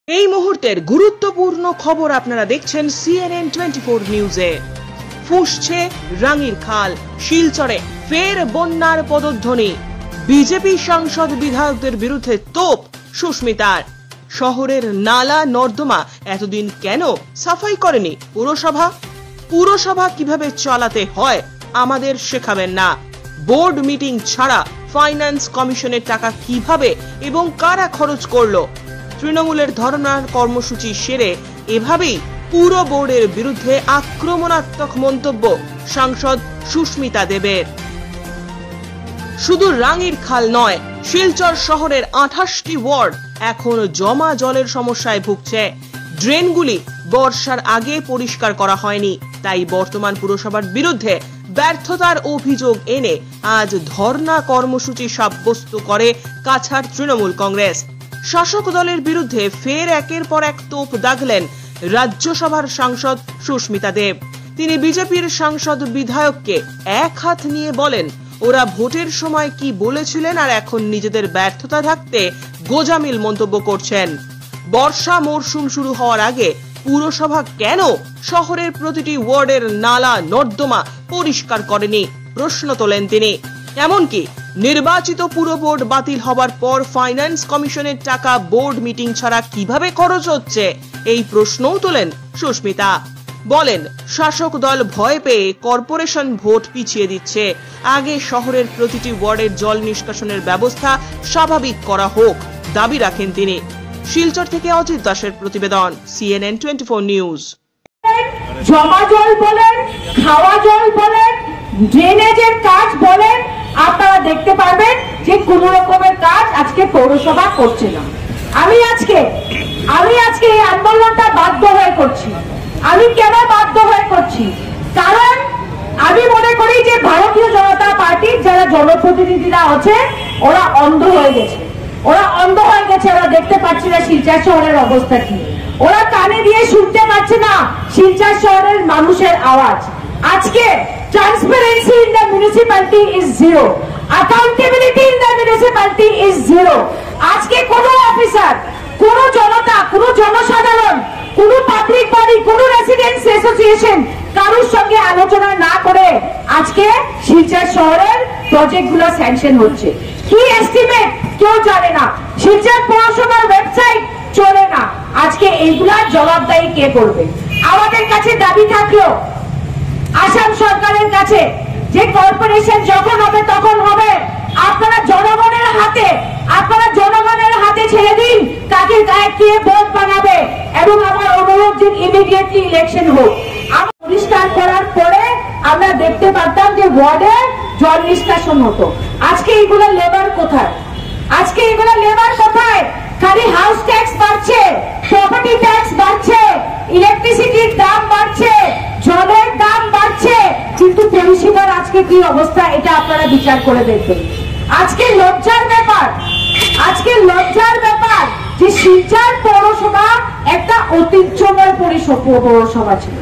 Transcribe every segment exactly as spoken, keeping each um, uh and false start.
এই মুহূর্তের গুরুত্বপূর্ণ খবর আপনারা দেখছেন সিএনএন টোয়েন্টি ফোর নিউজে। ফুঁসছে রাঙির খাল, শিলচরে ফের বন্যার পদধ্বনি। বিজেপি সাংসদ বিধায়কদের বিরুদ্ধে তোপ সুস্মিতার। শহরের নালা নর্দমা এতদিন কেন সাফাই করেনি পুরসভা? পুরসভা কিভাবে চালাতে হয় আমাদের শেখাবেন না। বোর্ড মিটিং ছাড়া ফাইন্যান্স কমিশনের টাকা কিভাবে এবং কারা খরচ করলো? তৃণমূলের ধর্নার কর্মসূচি সেরে এভাবেই পুরো বোর্ডের বিরুদ্ধে আক্রমণাত্মক মন্তব্য সাংসদ সুস্মিতা দেবের। শুধু রাঙির খাল নয়, শিলচর শহরের আঠাশটি ওয়ার্ড এখন জমা জলের সমস্যায় ভুগছে। ড্রেনগুলি বর্ষার আগে পরিষ্কার করা হয়নি, তাই বর্তমান পুরসভার বিরুদ্ধে ব্যর্থতার অভিযোগ এনে আজ ধর্না কর্মসূচি সাব্যস্ত করে কাছাড় তৃণমূল কংগ্রেস। শাসক দলের বিরুদ্ধে ফের একের পর এক তোপ দাগলেন রাজ্যসভার সাংসদ সুস্মিতা দেব। তিনি বিজেপির সাংসদ বিধায়ককে এক হাত নিয়ে বলেন, ওরা ভোটের সময় কি বলেছিলেন আর এখন নিজেদের ব্যর্থতা ঢাকতে গোজামিল মন্তব্য করছেন। বর্ষা মরশুম শুরু হওয়ার আগে পুরসভা কেন শহরের প্রতিটি ওয়ার্ডের নালা নর্দমা পরিষ্কার করেনি প্রশ্ন তোলেন তিনি। এমনকি নির্বাচিত পুর বোর্ড বাতিল হবার পর ফাইন্যান্স কমিশনের টাকা বোর্ড মিটিং ছাড়া কিভাবে খরচ হচ্ছে এই প্রশ্নও তোলেন সুস্মিতা। বলেন, শাসক দল ভয় পেয়ে কর্পোরেশন ভোট পিছিয়ে দিচ্ছে, আগে শহরের প্রতিটি ওয়ার্ডের জল নিষ্কাশনের ব্যবস্থা স্বাভাবিক করা হোক দাবি রাখেন তিনি। শিলচর থেকে অজিত দাসের প্রতিবেদন, সিএনএন টোয়েন্টি ফোর নিউজ। জমা জল বলেন, খাওয়া জল বলেন, ড্রেনেজের কাজ বলেন, আপনারা দেখতে পারবেন যে কোন রকমের কাজ আজকে পৌরসভা করছে না। আমি আজকে আমি আজকে এই আন্দোলনটা বাধ্য হয়ে করছি। আমি কেন বাধ্য হয়ে করছি? কারণ আমি মনে করি যে ভারতীয় জনতা পার্টির যারা জনপ্রতিনিধিরা আছে ওরা অন্ধ হয়ে গেছে। ওরা অন্ধ হয়ে গেছে, ওরা দেখতে পাচ্ছে না শিলচর শহরের অবস্থা কি। ওরা কানে দিয়ে শুনতে পাচ্ছে না শিলচর শহরের মানুষের আওয়াজ। আজকে transparency in the municipality is zero, accountability in the municipality is zero. আজকে কোন অফিসার, কোন জনতা, কোন জনসাধারণ, কোন পাবলিক বডি, কোন রেসিডেন্টস অ্যাসোসিয়েশন কারোর সঙ্গে আলোচনা না করে আজকে শিলচর শহরের প্রজেক্টগুলো স্যাংশন হচ্ছে। কি এস্টিমেট কেউ জানে না, শিলচর পৌরসভার ওয়েবসাইট চলে না। আজকে এইগুলার জবাবদারি কে করবে? আমাদের কাছে দাবি থাকলো আসাম সরকারের কাছে যে কর্পোরেশন যখন হবে তখন হবে, আপনারা জনগণের হাতে আপনারা জনগণের হাতে ছেড়ে দিন কাকে গায়ে কে ভোট বানাবে, এবং আমার অনুরোধ যে ইমিডিয়েটলি ইলেকশন হোক। আমরা পরিষ্কার করার পরে আমরা দেখতে পারতাম যে ওয়ার্ডে জল নিষ্কাশন হতো। আজকে এগুলো লেবার কোথায়? আজকে এগুলো লেবার কোথায়? খালি হাউস ট্যাক্স বাড়ছে, প্রপার্টি ট্যাক্স বাড়ছে, ইলেকট্রিসিটির দাম বাড়ছে, জলের দাম বাড়ছে, কিন্তু পরিষেবার আজকে কি অবস্থা এটা আপনারা বিচার করে দেখবেন। আজকে লজ্জার ব্যাপার, আজকে লজ্জার ব্যাপার যে শিলচর পৌরসভা একটা ঐতিহ্যময় পৌরসভা ছিল।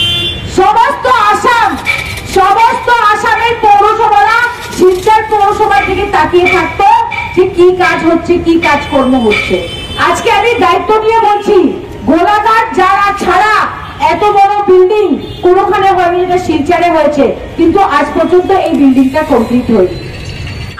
সমস্ত আসাম সমস্ত আসামের পৌরসভারা শিলচর পৌরসভার দিকে তাকিয়ে থাকতো যে কি কাজ হচ্ছে, কি কাজকর্ম হচ্ছে। আজকে আমি দায়িত্ব নিয়ে বলছি, গোলাঘাট যারা ছাড়া এত বড় বিল্ডিং কোনখানে হয়নি, যেটা শিলচরে হয়েছে, কিন্তু আজ পর্যন্ত এই বিল্ডিংটা কমপ্লিট হয়নি।